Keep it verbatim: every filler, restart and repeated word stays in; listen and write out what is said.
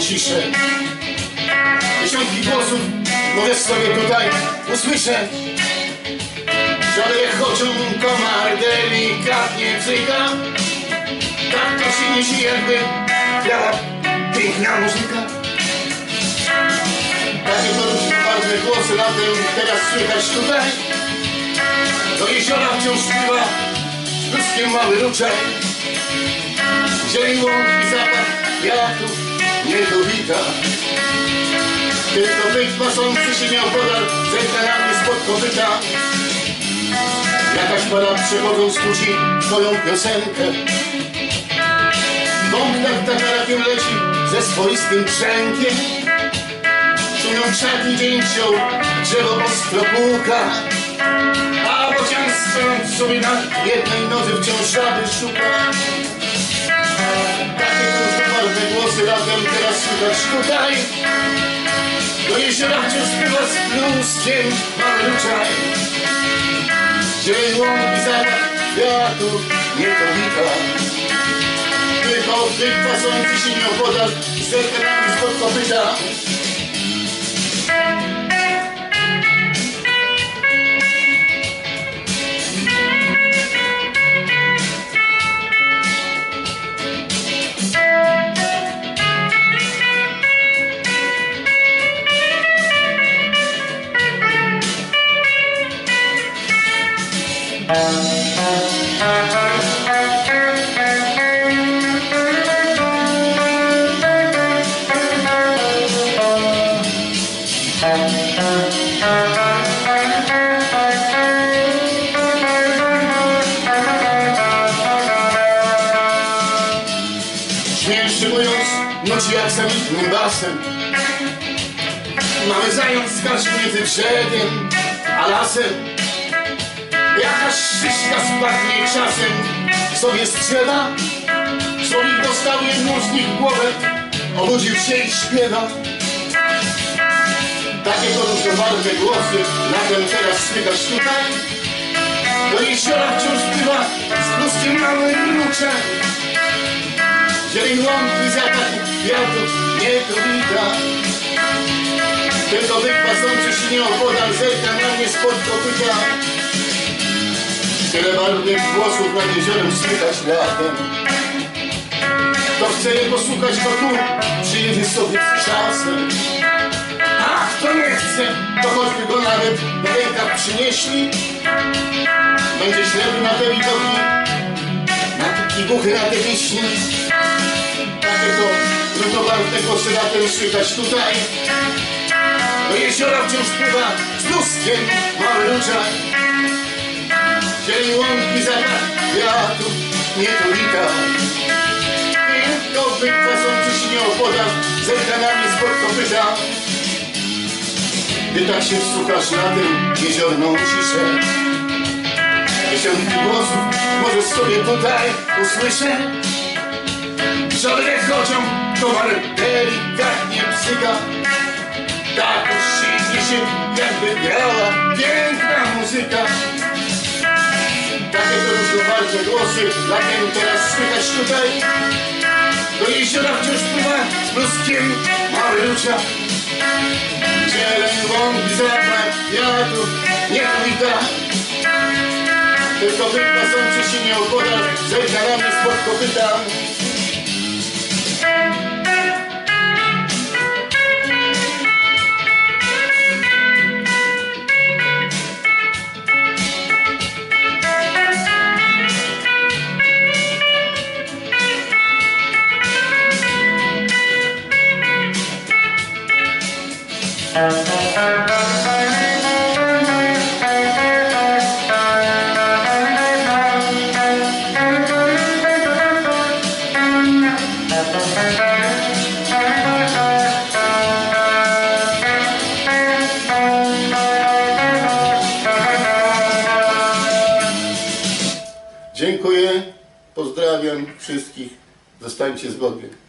ciszę. Dziesiątki głosów może sobie tutaj usłyszę. Że chodzią komar delikatnie cyka. Tak to się niesie, jakby grała piękna muzyka. Takie to różne barwne głosy latem teraz słychać tutaj. Do jeziora wciąż śpiewa z bluskiem mały ruczaj. Zieleń łąk i zapach kwiatów nie dowita. Tylko byk pasący się miał podar zerka na mnie spod kopyta. Jakaś para przechodząc kłóci swoją piosenkę. Bąk nad tatarakiem leci ze swoistym brzękiem. Szumią krzaki, dzień wziął, drzewo ostro puka. A bocian stojąc sobie na jednej nodze wciąż żaby szuka. Takie różnobarwne głosy latem teraz słychać tutaj. Do jeziora wciąż śpiewa z bluskiem mały ruczaj. Zieleń łąk i zapach kwiatów nie to wita. Tylko byk pasący się nie opodal z zerkanami spod kopyta. Śmieszymując nuci jak samitnym basem. Mamy zając skarż między brzegiem a lasem. Jakaś szyszka spadnie czasem sobie strzela. Słowik dostał jedną z nich w głowę, obudził się i śpiewa. Takie to różnobarwne głosy latem teraz słychać tutaj. Do jeziora wciąż pływa z bluskiem mały ruczaj. Zieleń łąk i zapach kwiatów nie to wita. Tylko byk pasący się nie opodal zerka na mnie spod kopyta. Tyle barwnych głosów nad jeziorem słychać latem. Kto chce je posłuchać, to tu przyjedzie sobie z czasem. A kto nie chce, to choćby go nawet na rękach przynieśli. Będzie ślepy na te widoki, na te buchy, na te wiśnie. Takie to różnobarwne głosy latem słychać tutaj. Do jeziora wciąż pływa z bluskiem mały ruczaj. Zieleń łąk i zapach kwiatów nie to wita. Tylko byk pasący się nie opodal zerka na mnie spod kopyta. Gdy tak się wsłuchasz na tę jeziorną ciszę, dziesiątki głosów możesz sobie tutaj usłyszę. Żaby chodzią, komar delikatnie psyka. Tak uściśnie się, jakby grała piękna muzyka. Takie to różnobarwne głosy latem teraz słychać tutaj. Do jeziora wciąż pływa z bluskiem mały ruczaj. Zieleń łąk i zapach kwiatów nie to wita. Tylko byk pasący się nie opodal zerka na mnie spod kopyta. Dziękuję, pozdrawiam wszystkich, zostańcie z Bogiem.